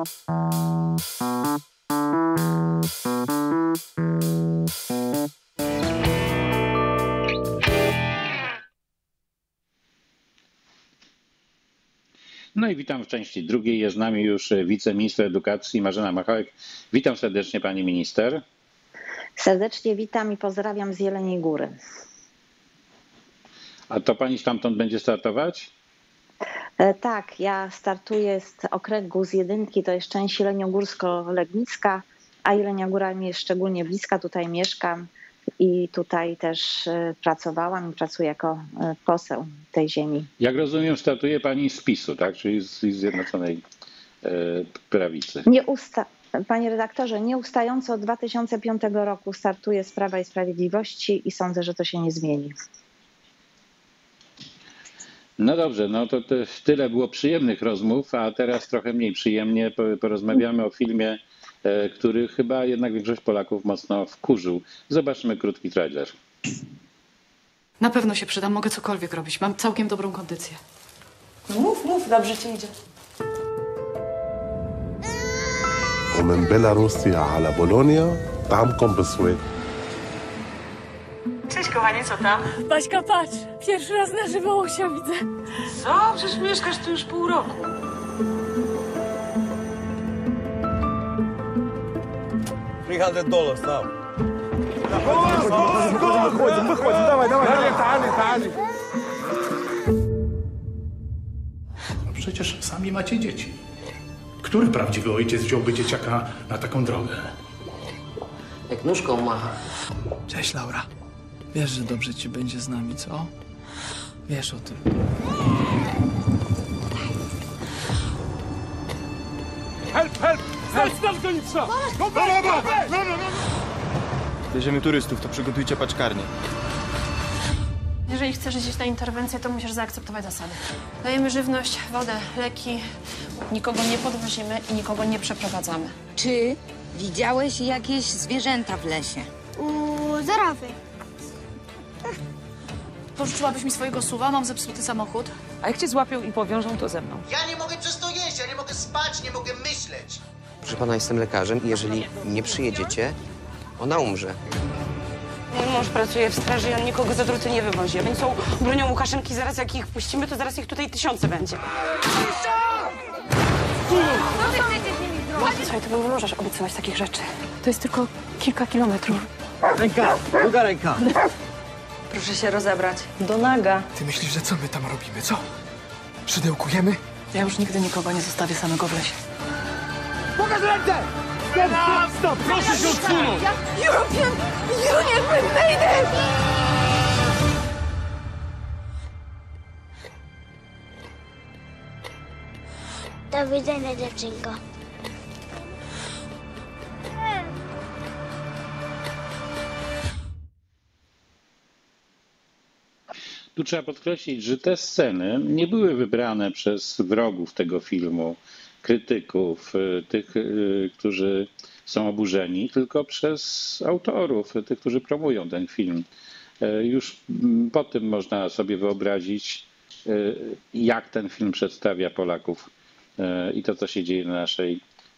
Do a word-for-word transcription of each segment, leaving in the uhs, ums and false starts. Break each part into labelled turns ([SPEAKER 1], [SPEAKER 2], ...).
[SPEAKER 1] No i witam w części drugiej. Jest z nami już wiceminister edukacji Marzena Machałek. Witam serdecznie pani minister.
[SPEAKER 2] Serdecznie witam i pozdrawiam z Jeleniej Góry.
[SPEAKER 1] A to pani stamtąd będzie startować?
[SPEAKER 2] Tak, ja startuję z okręgu z jedynki, to jest część jeleniogórsko-legnicka, a Jelenia Góra mi jest szczególnie bliska, tutaj mieszkam i tutaj też pracowałam i pracuję jako poseł tej ziemi.
[SPEAKER 1] Jak rozumiem, startuje pani z PiSu, tak? Czyli z Zjednoczonej Prawicy.
[SPEAKER 2] Nie usta Panie redaktorze, nieustająco od dwa tysiące piątego roku startuję z Prawa i Sprawiedliwości i sądzę, że to się nie zmieni.
[SPEAKER 1] No dobrze, no to, to tyle było przyjemnych rozmów, a teraz trochę mniej przyjemnie porozmawiamy o filmie, który chyba jednak większość Polaków mocno wkurzył. Zobaczmy krótki trailer.
[SPEAKER 3] Na pewno się przydam, mogę cokolwiek robić. Mam całkiem dobrą kondycję.
[SPEAKER 4] Mów, mów, dobrze ci idzie.
[SPEAKER 5] ومن بيلاروسيا على بولونيا طعمكم بسويد.
[SPEAKER 4] Cześć kochanie, co tam?
[SPEAKER 6] Baśka, patrz, pierwszy raz na żywo Łosia widzę.
[SPEAKER 4] Co? Przecież mieszkasz tu już pół roku.
[SPEAKER 7] trzysta dolarów, tam.
[SPEAKER 8] Wychodź, wychodź, dawaj, dawaj. Tani, tani.
[SPEAKER 9] No przecież sami macie dzieci. Który prawdziwy ojciec wziąłby dzieciaka na taką drogę?
[SPEAKER 10] Jak nóżką macha.
[SPEAKER 11] Cześć, Laura. Wiesz, że dobrze ci będzie z nami, co? Wiesz o tym.
[SPEAKER 8] Help, help! Help, stop, go nie trzeba! No, no, no, no, no, no.
[SPEAKER 7] Bierzemy turystów, to przygotujcie paczkarnię.
[SPEAKER 6] Jeżeli chcesz iść na interwencję, to musisz zaakceptować zasady. Dajemy żywność, wodę, leki, nikogo nie podwozimy i nikogo nie przeprowadzamy.
[SPEAKER 12] Czy widziałeś jakieś zwierzęta w lesie?
[SPEAKER 13] U zarawy.
[SPEAKER 3] Pożyczyłabyś mi swojego suwa, mam zepsuty samochód.
[SPEAKER 4] A jak cię złapią i powiążą, to ze mną.
[SPEAKER 14] Ja nie mogę przez to jeść, ja nie mogę spać, nie mogę myśleć.
[SPEAKER 10] Proszę pana, jestem lekarzem i jeżeli nie przyjedziecie, ona umrze.
[SPEAKER 4] Mój mąż pracuje w straży i on nikogo za druty nie wywozi. A więc są bronią Łukaszenki, zaraz jak ich wpuścimy, to zaraz ich tutaj tysiące będzie. Słuchaj, to nie możesz obiecywać takich rzeczy.
[SPEAKER 6] To jest tylko kilka kilometrów.
[SPEAKER 7] Ręka, druga ręka.
[SPEAKER 4] Proszę się rozebrać. Do naga.
[SPEAKER 11] Ty myślisz, że co my tam robimy, co? Szydełkujemy?
[SPEAKER 3] Ja już nigdy nikogo nie zostawię samego w lesie.
[SPEAKER 8] Pokaż ręce! Stop, stop, proszę się odsunąć!
[SPEAKER 6] European Union Mayday!
[SPEAKER 13] Do widzenia, dziewczynko.
[SPEAKER 1] Tu trzeba podkreślić, że te sceny nie były wybrane przez wrogów tego filmu, krytyków, tych, którzy są oburzeni, tylko przez autorów, tych, którzy promują ten film. Już po tym można sobie wyobrazić, jak ten film przedstawia Polaków i to, co się dzieje na naszej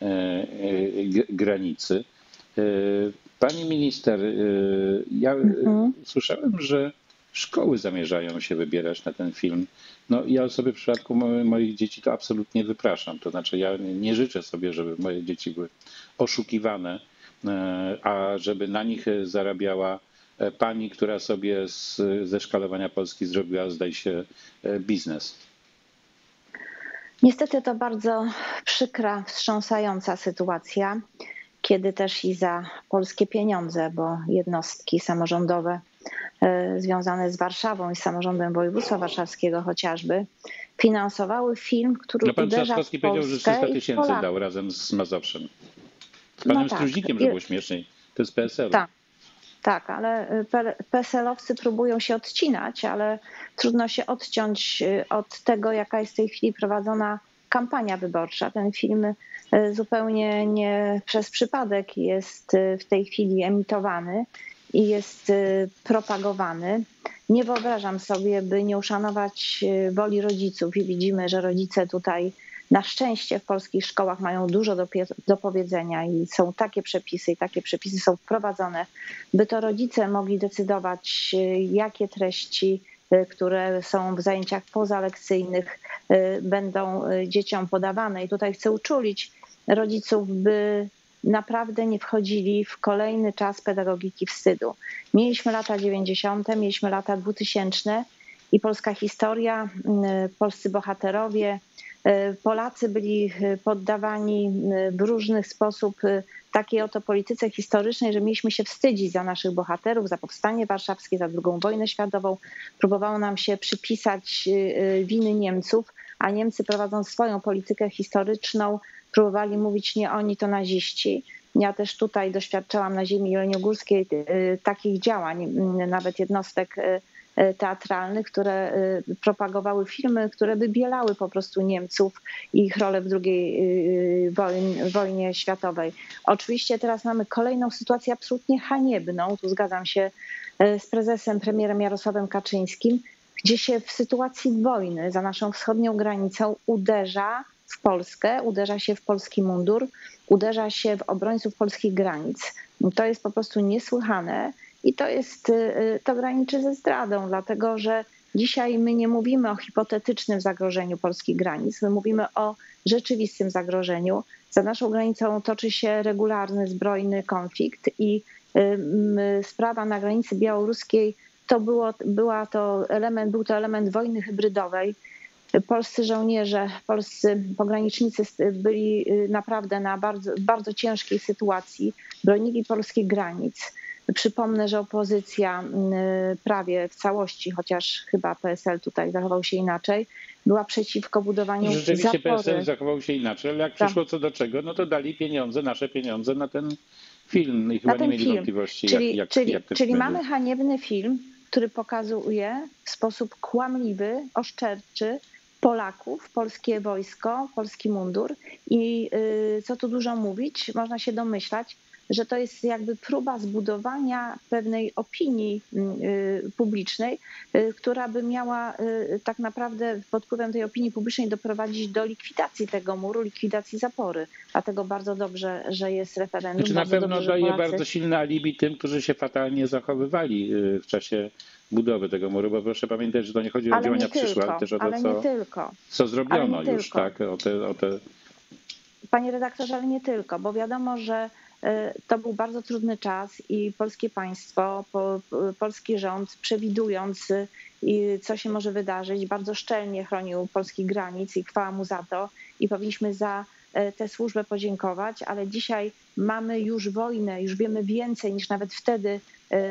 [SPEAKER 1] granicy. Pani minister, ja mhm. słyszałem, że szkoły zamierzają się wybierać na ten film. No ja sobie w przypadku moich dzieci to absolutnie wypraszam. To znaczy ja nie życzę sobie, żeby moje dzieci były oszukiwane, a żeby na nich zarabiała pani, która sobie z, ze szkalowania Polski zrobiła, zdaje się, biznes.
[SPEAKER 2] Niestety to bardzo przykra, wstrząsająca sytuacja, kiedy też i za polskie pieniądze, bo jednostki samorządowe związane z Warszawą i z samorządem województwa warszawskiego chociażby, finansowały film, który
[SPEAKER 1] no pan
[SPEAKER 2] uderza
[SPEAKER 1] Trzaskowski
[SPEAKER 2] w Polskę
[SPEAKER 1] powiedział, że trzysta
[SPEAKER 2] i
[SPEAKER 1] tysięcy dał razem z Mazowszem. Z panem
[SPEAKER 2] no tak.
[SPEAKER 1] Struźnikiem, że było śmieszniej. To jest P S L.
[SPEAKER 2] Tak, tak, ale P S L-owcy próbują się odcinać, ale trudno się odciąć od tego, jaka jest w tej chwili prowadzona kampania wyborcza. Ten film zupełnie nie przez przypadek jest w tej chwili emitowany i jest propagowany. Nie wyobrażam sobie, by nie uszanować woli rodziców i widzimy, że rodzice tutaj Na szczęście w polskich szkołach mają dużo do, do powiedzenia i są takie przepisy i takie przepisy są wprowadzone, by to rodzice mogli decydować, jakie treści, które są w zajęciach pozalekcyjnych, będą dzieciom podawane. I tutaj chcę uczulić rodziców, by naprawdę nie wchodzili w kolejny czas pedagogiki wstydu. Mieliśmy lata dziewięćdziesiąte, mieliśmy lata dwutysięczne i polska historia, polscy bohaterowie, Polacy byli poddawani w różny sposób takiej oto polityce historycznej, że mieliśmy się wstydzić za naszych bohaterów, za Powstanie Warszawskie, za drugą wojnę światową. Próbowało nam się przypisać winy Niemców, a Niemcy, prowadząc swoją politykę historyczną, próbowali mówić: nie oni, to naziści. Ja też tutaj doświadczałam na ziemi jeleniogórskiej takich działań, nawet jednostek teatralnych, które propagowały filmy, które wybielały po prostu Niemców i ich rolę w drugiej wojnie światowej. Oczywiście teraz mamy kolejną sytuację absolutnie haniebną, tu zgadzam się z prezesem, premierem Jarosławem Kaczyńskim, gdzie się w sytuacji wojny za naszą wschodnią granicą uderza w Polskę, uderza się w polski mundur, uderza się w obrońców polskich granic. To jest po prostu niesłychane i to jest, to graniczy ze zdradą, dlatego że dzisiaj my nie mówimy o hipotetycznym zagrożeniu polskich granic, my mówimy o rzeczywistym zagrożeniu. Za naszą granicą toczy się regularny, zbrojny konflikt i sprawa na granicy białoruskiej to, było, była to element, był to element wojny hybrydowej. Polscy żołnierze, polscy pogranicznicy byli naprawdę na bardzo, bardzo ciężkiej sytuacji, bronili polskich granic. Przypomnę, że opozycja prawie w całości, chociaż chyba P S L tutaj zachował się inaczej, była przeciwko budowaniu
[SPEAKER 1] Rzeczywiście
[SPEAKER 2] zapory.
[SPEAKER 1] P S L zachował się inaczej, ale jak
[SPEAKER 2] tak.
[SPEAKER 1] przyszło co do czego, no to dali pieniądze, nasze pieniądze na ten film i chyba nie mieli
[SPEAKER 2] film.
[SPEAKER 1] wątpliwości,
[SPEAKER 2] czyli,
[SPEAKER 1] jak, jak,
[SPEAKER 2] czyli,
[SPEAKER 1] jak to
[SPEAKER 2] czyli
[SPEAKER 1] będzie.
[SPEAKER 2] mamy haniebny film, który pokazuje w sposób kłamliwy, oszczerczy Polaków, polskie wojsko, polski mundur i co tu dużo mówić, można się domyślać, że to jest jakby próba zbudowania pewnej opinii publicznej, która by miała tak naprawdę pod wpływem tej opinii publicznej doprowadzić do likwidacji tego muru, likwidacji zapory. Dlatego bardzo dobrze, że jest referendum.
[SPEAKER 1] Znaczy na
[SPEAKER 2] bardzo
[SPEAKER 1] pewno
[SPEAKER 2] dobrze,
[SPEAKER 1] daje
[SPEAKER 2] Polacy...
[SPEAKER 1] bardzo silne alibi tym, którzy się fatalnie zachowywali w czasie budowy tego muru, bo proszę pamiętać, że to nie chodzi o
[SPEAKER 2] ale
[SPEAKER 1] działania
[SPEAKER 2] nie
[SPEAKER 1] przyszłe,
[SPEAKER 2] tylko,
[SPEAKER 1] ale też o to,
[SPEAKER 2] ale
[SPEAKER 1] co,
[SPEAKER 2] nie tylko.
[SPEAKER 1] co zrobiono
[SPEAKER 2] Ale nie
[SPEAKER 1] już,
[SPEAKER 2] tylko.
[SPEAKER 1] tak? O te, o te...
[SPEAKER 2] Panie redaktorze, ale nie tylko, bo wiadomo, że to był bardzo trudny czas i polskie państwo, polski rząd, przewidując, co się może wydarzyć, bardzo szczelnie chronił polskich granic i chwała mu za to i powinniśmy za tę służbę podziękować, ale dzisiaj mamy już wojnę, już wiemy więcej niż nawet wtedy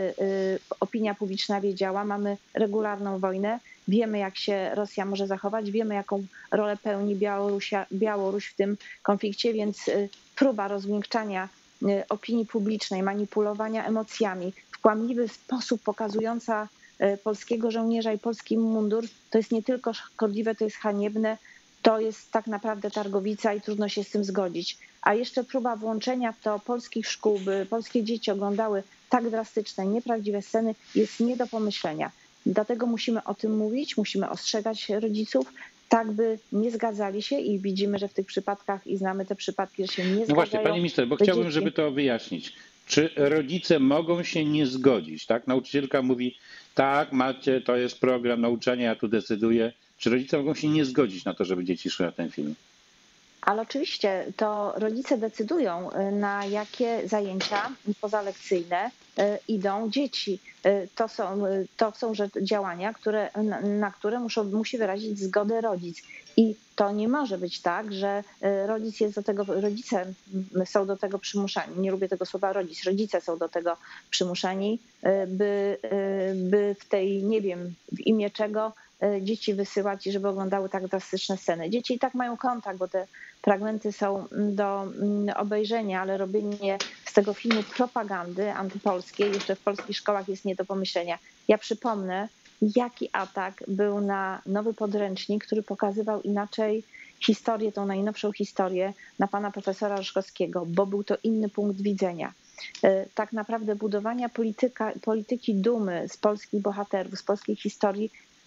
[SPEAKER 2] opinia publiczna wiedziała. Mamy regularną wojnę, wiemy jak się Rosja może zachować, wiemy jaką rolę pełni Białorusia, Białoruś w tym konflikcie, więc próba rozmiękczania opinii publicznej, manipulowania emocjami w kłamliwy sposób pokazująca polskiego żołnierza i polski mundur, to jest nie tylko szkodliwe, to jest haniebne, to jest tak naprawdę targowica i trudno się z tym zgodzić. A jeszcze próba włączenia w to polskich szkół, by polskie dzieci oglądały tak drastyczne, nieprawdziwe sceny, jest nie do pomyślenia. Dlatego musimy o tym mówić, musimy ostrzegać rodziców, tak by nie zgadzali się i widzimy, że w tych przypadkach i znamy te przypadki, że się nie zgadzają.
[SPEAKER 1] No właśnie, pani minister, bo chciałbym,
[SPEAKER 2] dzieci...
[SPEAKER 1] żeby to wyjaśnić. Czy rodzice mogą się nie zgodzić, tak? Nauczycielka mówi, tak, macie, to jest program nauczania, ja tu decyduję. Czy rodzice mogą się nie zgodzić na to, żeby dzieci szły na ten film?
[SPEAKER 2] Ale oczywiście to rodzice decydują, na jakie zajęcia pozalekcyjne idą dzieci. To są, to są działania, które, na, na które muszą, musi wyrazić zgodę rodzic. I to nie może być tak, że rodzic jest do tego, rodzice są do tego przymuszani. Nie lubię tego słowa rodzic. Rodzice są do tego przymuszani, by, by w tej, nie wiem, w imię czego dzieci wysyłać i żeby oglądały tak drastyczne sceny. Dzieci i tak mają kontakt, bo te fragmenty są do obejrzenia, ale robienie z tego filmu propagandy antypolskiej jeszcze w polskich szkołach jest nie do pomyślenia. Ja przypomnę, jaki atak był na nowy podręcznik, który pokazywał inaczej historię, tą najnowszą historię na pana profesora Ryszkowskiego, bo był to inny punkt widzenia. Tak naprawdę budowania polityka, polityki dumy z polskich bohaterów, z polskiej historii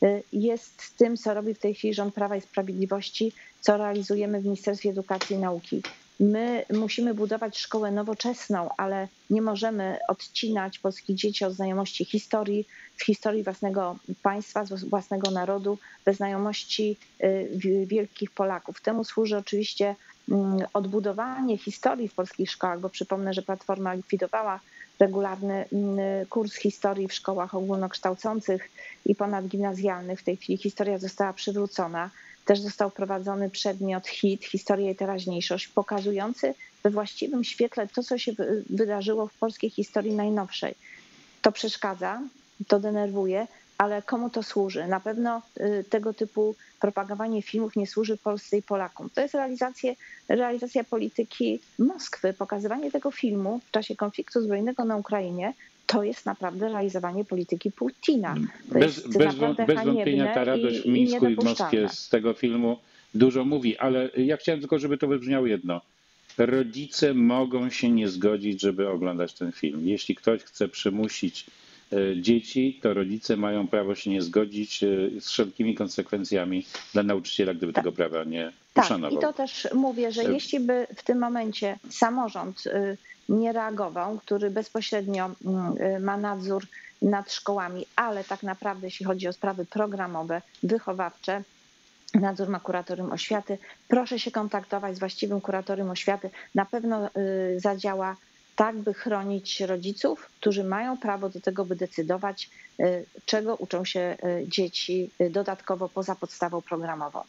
[SPEAKER 2] jest tym, co robi w tej chwili rząd Prawa i Sprawiedliwości, co realizujemy w Ministerstwie Edukacji i Nauki. My musimy budować szkołę nowoczesną, ale nie możemy odcinać polskich dzieci od znajomości historii, z historii własnego państwa, z własnego narodu, bez znajomości wielkich Polaków. Temu służy oczywiście odbudowanie historii w polskich szkołach, bo przypomnę, że Platforma likwidowała regularny kurs historii w szkołach ogólnokształcących i ponadgimnazjalnych. W tej chwili historia została przywrócona. Też został wprowadzony przedmiot H I T, Historia i Teraźniejszość, pokazujący we właściwym świetle to, co się wydarzyło w polskiej historii najnowszej. To przeszkadza, to denerwuje, ale komu to służy? Na pewno tego typu propagowanie filmów nie służy Polsce i Polakom. To jest realizacja, realizacja polityki Moskwy. Pokazywanie tego filmu w czasie konfliktu zbrojnego na Ukrainie to jest naprawdę realizowanie polityki Putina. To
[SPEAKER 1] bez
[SPEAKER 2] jest
[SPEAKER 1] bez, bez wątpienia ta radość w Mińsku i w Moskwie z tego filmu dużo mówi, ale ja chciałem tylko, żeby to wybrzmiało jedno. Rodzice mogą się nie zgodzić, żeby oglądać ten film. Jeśli ktoś chce przymusić dzieci, to rodzice mają prawo się nie zgodzić z wszelkimi konsekwencjami dla nauczyciela, gdyby
[SPEAKER 2] tak.
[SPEAKER 1] tego prawa nie
[SPEAKER 2] tak,
[SPEAKER 1] uszanował.
[SPEAKER 2] I to też mówię, że jeśli by w tym momencie samorząd nie reagował, który bezpośrednio ma nadzór nad szkołami, ale tak naprawdę jeśli chodzi o sprawy programowe, wychowawcze, nadzór ma kuratorium oświaty, proszę się kontaktować z właściwym kuratorium oświaty. Na pewno zadziała tak, by chronić rodziców, którzy mają prawo do tego, by decydować, czego uczą się dzieci dodatkowo poza podstawą programową.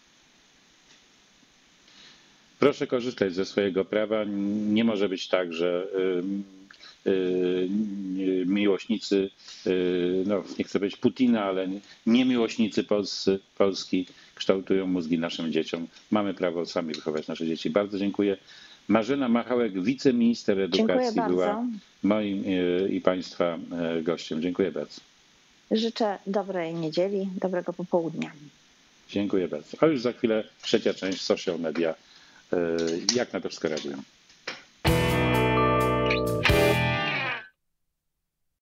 [SPEAKER 1] Proszę korzystać ze swojego prawa. Nie może być tak, że miłośnicy, no nie chcę powiedzieć Putina, ale nie miłośnicy Polscy, Polski kształtują mózgi naszym dzieciom. Mamy prawo sami wychować nasze dzieci. Bardzo dziękuję. Marzena Machałek, wiceminister edukacji, była moim i Państwa gościem. Dziękuję bardzo.
[SPEAKER 2] Życzę dobrej niedzieli, dobrego popołudnia.
[SPEAKER 1] Dziękuję bardzo. A już za chwilę trzecia część social media. Jak na to reagują.